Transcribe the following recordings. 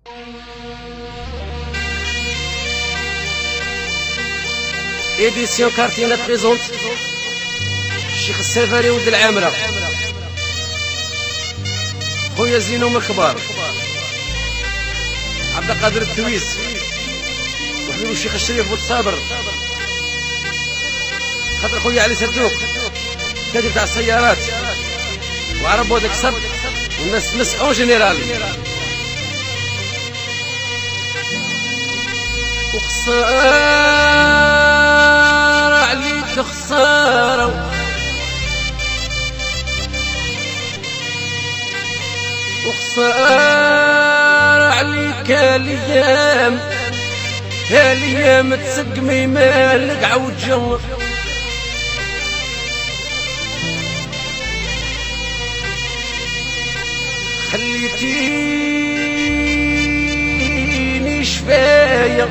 إديسيون كارتينا بريزونت الشيخ السفاري ولد العامرة، خويا زينو من الكبار، عبد القادر الدويس، وحبيبو الشيخ الشريف بن صابر، خاطر خويا علي صدوق كاتب تاع السيارات وعرب وداك صد والناس اون جينيرال. وخسارة عليك خسارة، وخسارة عليك هاليام تسقمي مالك عود جمر. خليتيني شفاية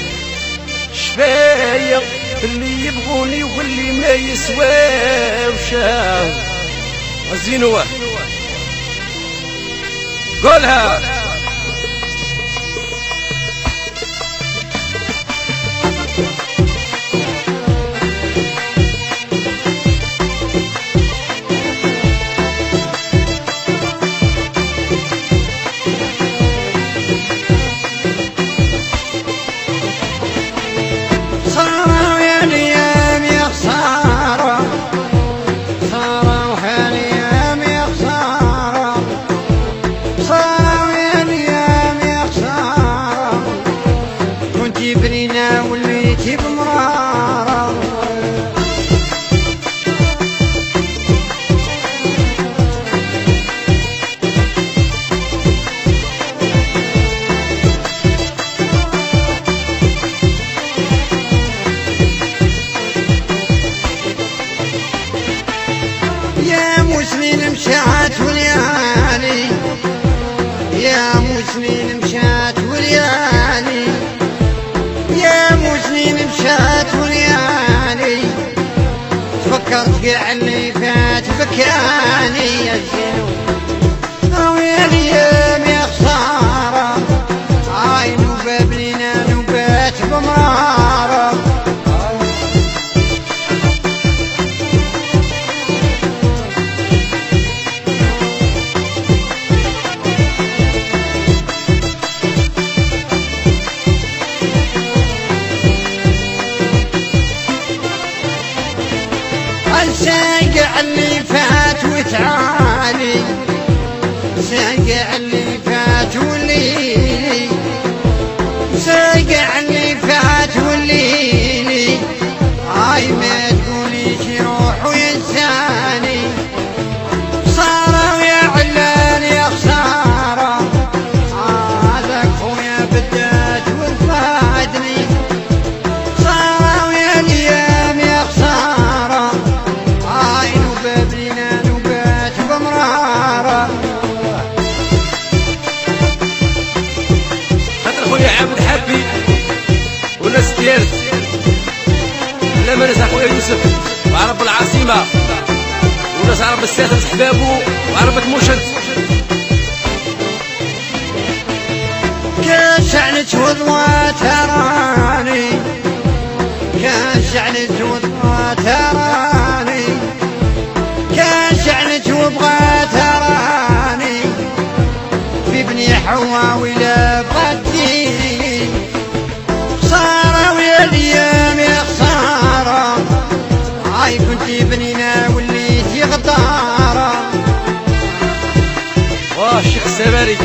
اللي يبغوني واللي ما يسواوش. زينوه قولها. برينا وليتي بمرارة، يا مسنين مشات وليالي، يا مسنين مشات وليالي، يا مسنين مشات وليالي، تفكرت كاع اللي فات بكاني. يا زينو ويا الايام يا خسارة، هاي نوبة بلينا نوبات بمرارة. ساقع اللي فات وتعالي، ساقع اللي فات والليلي، ساقع اللي فات والليلي، هاي ما تقوليش يروح وينساني. خسارة ويا علان يا خسارة، هذاك خويا بدات ورفادني. خسارة ويا الايام يا خسارة، بابلنا نوبات بمرارة. خاطر خويا عابد حبي والناس ديالك، لما ناس خويا يوسف وعرب العاصمة وناس عرب السادة حبابو وعربة موشد. كان شعنت وضوات راني، كان شعنت وضوات راني، كان شعنت وبغات راني، في بني حوا ولا بغتيني. خسارة ويا الايام يا خسارة، هاي كنتي بنينا وليتي غدارة. واه الشيخ السفاري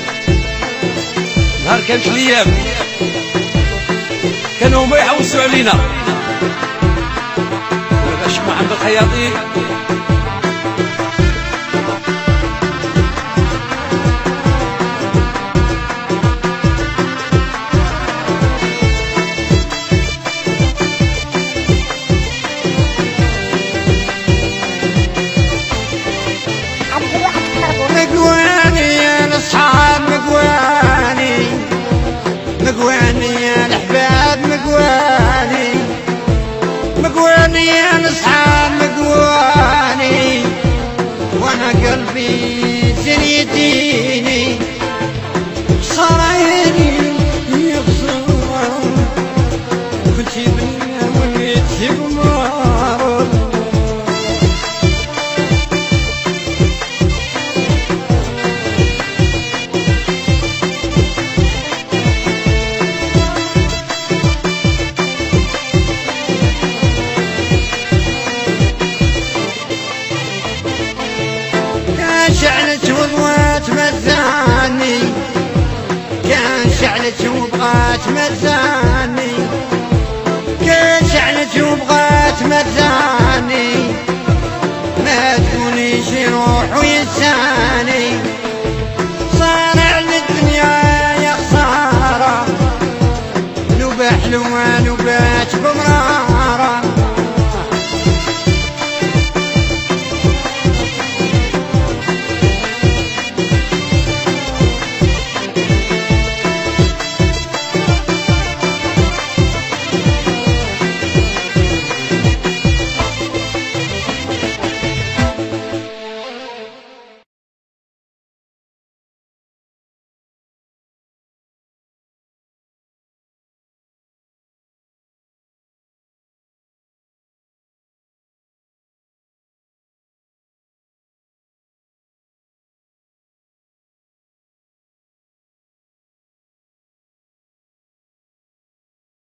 نهار كانت الايام كانوا هما يحوسوا علينا. الشيخ محمد الخياطي مقواني يا الاصحاب، مقواني مقواني يا الاحباب، مقواني مقواني يا الاصحاب، مقواني وانا قلبي زين يديني. صار يقمر شعلت وبغات مزاني كان شعلت وبغات مزاني